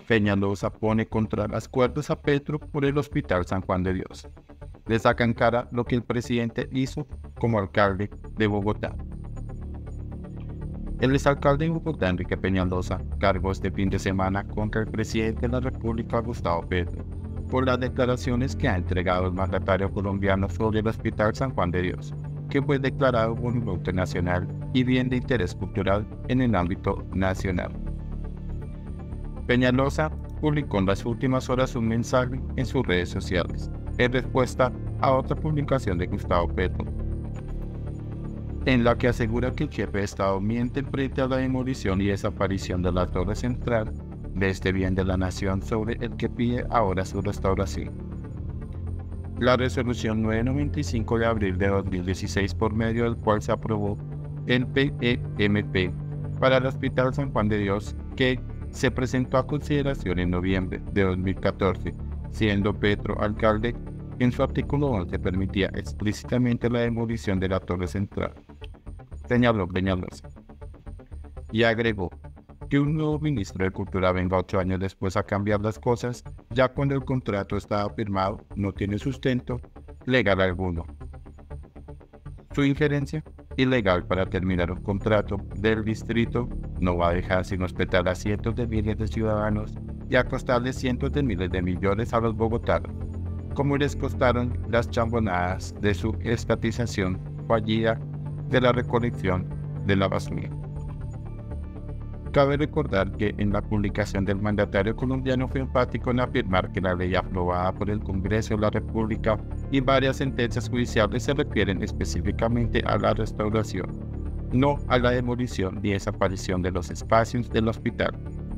Peñalosa pone contra las cuerdas a Petro por el Hospital San Juan de Dios. Le sacan cara lo que el presidente hizo como alcalde de Bogotá. El exalcalde de Bogotá, Enrique Peñalosa, cargó este fin de semana contra el presidente de la República, Gustavo Petro, por las declaraciones que ha entregado el mandatario colombiano sobre el Hospital San Juan de Dios, que fue declarado monumento nacional y bien de interés cultural en el ámbito nacional. Peñalosa publicó en las últimas horas un mensaje en sus redes sociales, en respuesta a otra publicación de Gustavo Petro, en la que asegura que el jefe de Estado miente frente a la demolición y desaparición de la Torre Central de este bien de la nación sobre el que pide ahora su restauración. La resolución 995 de abril de 2016, por medio del cual se aprobó el PEMP para el Hospital San Juan de Dios, que se presentó a consideración en noviembre de 2014, siendo Petro alcalde, en su artículo 11 permitía explícitamente la demolición de la Torre Central, señaló Peñalosa, y agregó que un nuevo ministro de Cultura venga 8 años después a cambiar las cosas, ya cuando el contrato estaba firmado, no tiene sustento legal alguno. Su injerencia ilegal para terminar un contrato del distrito no va a dejar sin hospedar a cientos de miles de ciudadanos y a costarles cientos de miles de millones a los bogotanos, como les costaron las chambonadas de su estatización fallida de la recolección de la basura. Cabe recordar que en la publicación del mandatario colombiano fue enfático en afirmar que la ley aprobada por el Congreso de la República y varias sentencias judiciales se refieren específicamente a la restauración, no a la demolición ni desaparición de los espacios del hospital.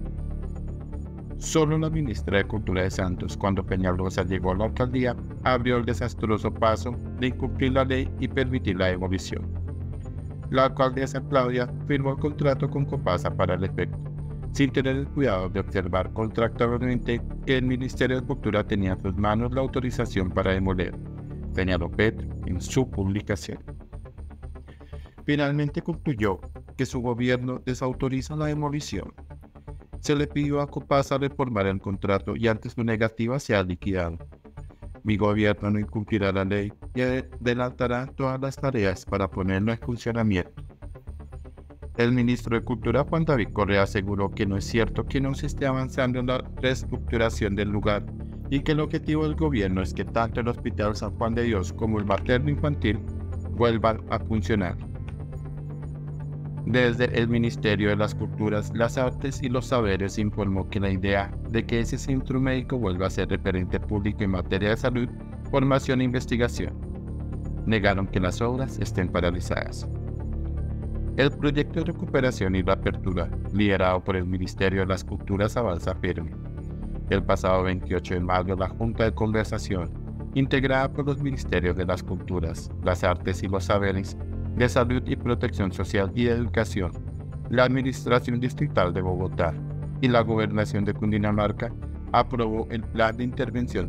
Solo la ministra de Cultura de Santos, cuando Peñalosa llegó a la alcaldía, abrió el desastroso paso de incumplir la ley y permitir la demolición. La alcaldesa Claudia firmó el contrato con Copasa para el efecto, sin tener el cuidado de observar contractualmente que el Ministerio de Cultura tenía en sus manos la autorización para demoler, señaló Petro en su publicación. Finalmente concluyó que su gobierno desautoriza la demolición. Se le pidió a Copasa reformar el contrato y ante su negativa se ha liquidado. Mi gobierno no incumplirá la ley y adelantará todas las tareas para ponerlo en funcionamiento. El ministro de Cultura, Juan David Correa, aseguró que no es cierto que no se esté avanzando en la reestructuración del lugar y que el objetivo del gobierno es que tanto el Hospital San Juan de Dios como el materno infantil vuelvan a funcionar. Desde el Ministerio de las Culturas, las Artes y los Saberes informó que la idea de que ese centro médico vuelva a ser referente público en materia de salud, formación e investigación. Negaron que las obras estén paralizadas. El proyecto de recuperación y reapertura, liderado por el Ministerio de las Culturas, avanza firme. El pasado 28 de mayo, la Junta de Conversación, integrada por los Ministerios de las Culturas, las Artes y los Saberes, de Salud y Protección Social y de Educación, la Administración Distrital de Bogotá y la Gobernación de Cundinamarca, aprobó el Plan de Intervención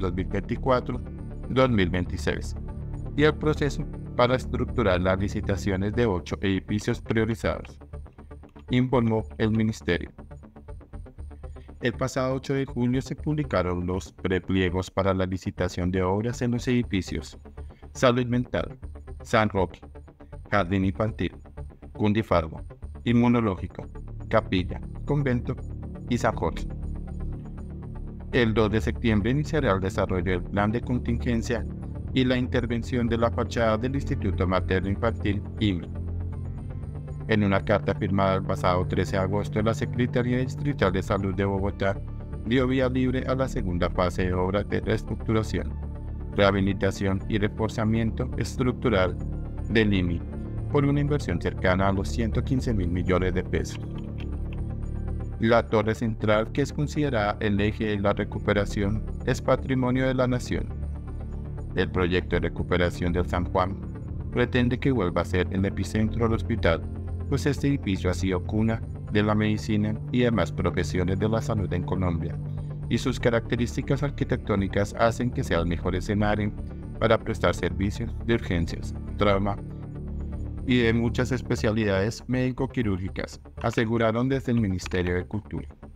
2024-2026 y el proceso para estructurar las licitaciones de 8 edificios priorizados, informó el Ministerio. El pasado 8 de julio se publicaron los prepliegos para la licitación de obras en los edificios Salud Mental, San Roque, Jardín Infantil, Cundifarbo, Inmunológico, Capilla, Convento y San Jorge. El 2 de septiembre iniciará el desarrollo del plan de contingencia y la intervención de la fachada del Instituto Materno Infantil IMI. En una carta firmada el pasado 13 de agosto, la Secretaría Distrital de Salud de Bogotá dio vía libre a la segunda fase de obras de reestructuración, rehabilitación y reforzamiento estructural del IMI, por una inversión cercana a los 115.000 millones de pesos. La Torre Central, que es considerada el eje de la recuperación, es patrimonio de la nación. El proyecto de recuperación del San Juan pretende que vuelva a ser el epicentro del hospital, pues este edificio ha sido cuna de la medicina y demás profesiones de la salud en Colombia, y sus características arquitectónicas hacen que sea el mejor escenario para prestar servicios de urgencias, trauma y de muchas especialidades médico-quirúrgicas, aseguraron desde el Ministerio de Cultura.